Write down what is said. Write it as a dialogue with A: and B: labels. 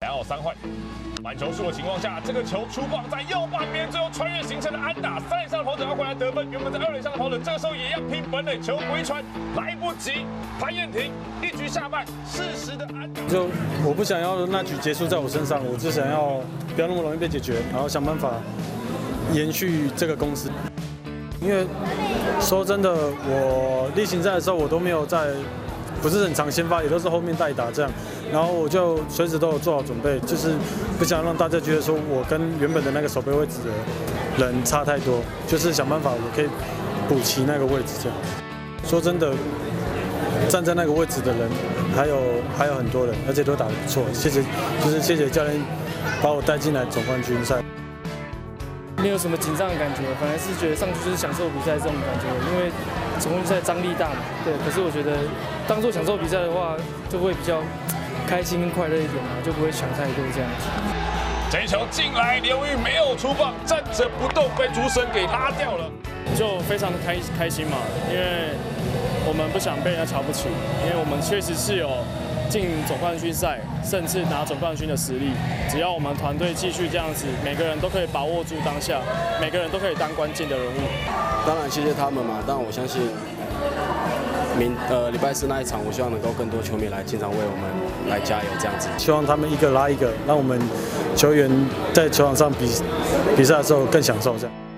A: 然后3坏，满球数的情况下，这个球出棒在右半边，最后穿越形成了安打。3垒上的跑者要回来得分，原本在2垒上的跑者这个时候也要拼本垒，球回传来不及，潘彦廷1局下半适时的安打。
B: 就我不想要那局结束在我身上，我只想要不要那么容易被解决，然后想办法延续这个公司。因为说真的，我例行赛的时候我都没有在。不是很常先发，也都是后面代打这样，然后我就随时都有做好准备，就是不想让大家觉得说我跟原本的那个守备位置的人差太多，就是想办法我可以补齐那个位置这样。说真的，站在那个位置的人还有很多人，而且都打得不错，谢谢教练把我带进来总冠军赛。
C: 没有什么紧张的感觉，反而是觉得上去就是享受比赛这种感觉，因为总冠军赛张力大嘛，对。可是我觉得当做享受比赛的话，就会比较开心跟快乐一点嘛，就不会想太多这样子。
A: 这一球进来，刘玉没有出棒，站着不动，被主审给拉掉了，
D: 就非常的开心嘛，因为我们不想被人家瞧不起，因为我们确实是有进总冠军赛，甚至拿总冠军的实力。只要我们团队继续这样子，每个人都可以把握住当下，每个人都可以当关键的人物。
E: 当然谢谢他们嘛，但我相信礼拜4那一场，我希望能够更多球迷来经常为我们来加油这样子。
B: 希望他们一个拉一个，让我们球员在球场上比赛的时候更享受这样。